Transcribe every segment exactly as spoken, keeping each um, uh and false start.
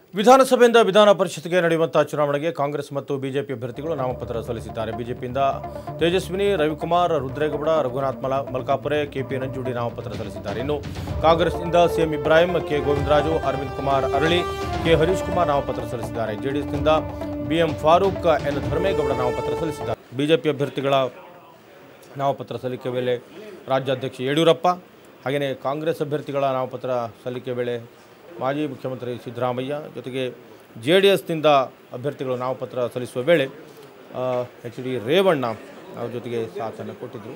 ವಿಧಾನಸಭೆಯಿಂದ ವಿಧಾನ ಪರಿಷತ್ಗೆ ನಡೆಯುವಂತಹ ಚುನಾವಣೆಗೆ ಕಾಂಗ್ರೆಸ್ ಮತ್ತು ಬಿಜೆಪಿ ಅಭ್ಯರ್ಥಿಗಳು ನಾಮಪತ್ರ ಸಲ್ಲಿಸಿದ್ದಾರೆ. ಬಿಜೆಪಿಯಿಂದ ತೇಜಸ್ವಿನಿ, ರವಿಕುಮಾರ್, ರುದ್ರೇಗೌಡ, ರಘುನಾಥ್ ಮಲ ಮಲ್ಕಾಪುರೆ, ಕೆಪಿ ನಂಜುಂಡಿ ನಾಮಪತ್ರ ಸಲ್ಲಿಸಿದ್ದಾರೆ. ಇನ್ನು ಕಾಂಗ್ರೆಸ್ನಿಂದ C M Ibrahim, K Govindaraju, Arvind Kumar Arali, K Harish Kumar ನಾಮಪತ್ರ ಸಲ್ಲಿಸಿದ್ದಾರೆ. ಜೆಡಿಎಸ್ನಿಂದ ಬಿಎಂ ಫಾರೂಕ್, ಎನ್ ಧರ್ಮೇಗೌಡ ನಾಮಪತ್ರ ಸಲ್ಲಿಸಿದ್ದಾರೆ. ಬಿಜೆಪಿ ಅಭ್ಯರ್ಥಿಗಳ ನಾಮಪತ್ರ ಸಲ್ಲಿಕೆ ವೇಳೆ ರಾಜ್ಯಾಧ್ಯಕ್ಷ ಯಡಿಯೂರಪ್ಪ, ಹಾಗೆಯೇ ಕಾಂಗ್ರೆಸ್ ಅಭ್ಯರ್ಥಿಗಳ ನಾಮಪತ್ರ ಸಲ್ಲಿಕೆ ವೇಳೆ ಮಾಜಿ ಮುಖ್ಯಮಂತ್ರಿ ಸಿದ್ದರಾಮಯ್ಯ ಜೊತೆಗೆ ಜೆ ಡಿ ಎಸ್ನಿಂದ ಅಭ್ಯರ್ಥಿಗಳು ನಾಮಪತ್ರ ಸಲ್ಲಿಸುವ ವೇಳೆ ಎಚ್ ಡಿ ರೇವಣ್ಣ ಅವ್ರ ಜೊತೆಗೆ ಸಾಥನ್ನು ಕೊಟ್ಟಿದ್ದರು.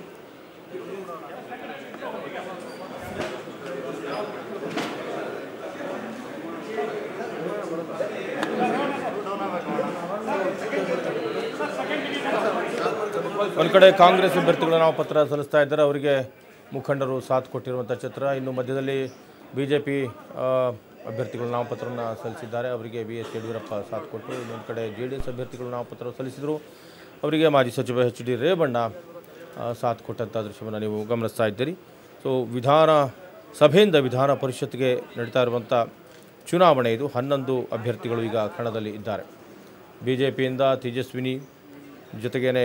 ಒಂದು ಕಡೆ ಕಾಂಗ್ರೆಸ್ ಅಭ್ಯರ್ಥಿಗಳು ನಾಮಪತ್ರ ಸಲ್ಲಿಸ್ತಾ ಇದ್ದಾರೆ, ಅವರಿಗೆ ಮುಖಂಡರು ಸಾಥ್ ಕೊಟ್ಟಿರುವಂಥ ಚಿತ್ರ. ಇನ್ನು ಮಧ್ಯದಲ್ಲಿ ಬಿ ಜೆ ಪಿ ಅಭ್ಯರ್ಥಿಗಳು ನಾಮಪತ್ರವನ್ನು ಸಲ್ಲಿಸಿದ್ದಾರೆ, ಅವರಿಗೆ ಬಿ ಎಸ್ ಯಡಿಯೂರಪ್ಪ ಸಾಥ್ ಕೊಟ್ಟು. ಇನ್ನೊಂದು ಕಡೆ ಜೆ ಡಿ ಎಸ್ ಅಭ್ಯರ್ಥಿಗಳು ನಾಮಪತ್ರ ಸಲ್ಲಿಸಿದರು, ಅವರಿಗೆ ಮಾಜಿ ಸಚಿವ ಎಚ್ ಡಿ ರೇವಣ್ಣ ಸಾಥ್ ಕೊಟ್ಟಂಥ ದೃಶ್ಯವನ್ನು ನೀವು ಗಮನಿಸ್ತಾ ಇದ್ದೀರಿ. ಸೊ ವಿಧಾನ ಸಭೆಯಿಂದ ವಿಧಾನ ಪರಿಷತ್ಗೆ ನಡೀತಾ ಇರುವಂಥ ಚುನಾವಣೆ ಇದು. ಹನ್ನೊಂದು ಅಭ್ಯರ್ಥಿಗಳು ಈಗ ಕಣದಲ್ಲಿ ಇದ್ದಾರೆ. ಬಿ ಜೆ ಪಿಯಿಂದ ತೇಜಸ್ವಿನಿ ಜೊತೆಗೇ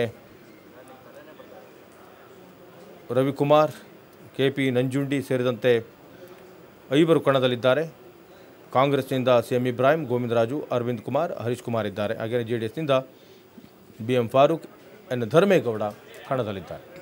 ರವಿಕುಮಾರ್, ಕೆ ಪಿ ನಂಜುಂಡಿ ಸೇರಿದಂತೆ ಐವರು ಕಣದಲ್ಲಿದ್ದಾರೆ. ಕಾಂಗ್ರೆಸ್ನಿಂದ ಸಿ ಎಂ ಇಬ್ರಾಹಿಂ, ಗೋವಿಂದರಾಜು, ಅರವಿಂದ್ ಕುಮಾರ್, ಹರೀಶ್ ಕುಮಾರ್ ಇದ್ದಾರೆ. ಹಾಗೆಯೇ ಜೆ ಡಿ ಎಸ್ನಿಂದ B M Farooq, N Dharmegowda ಕಣದಲ್ಲಿದ್ದಾರೆ.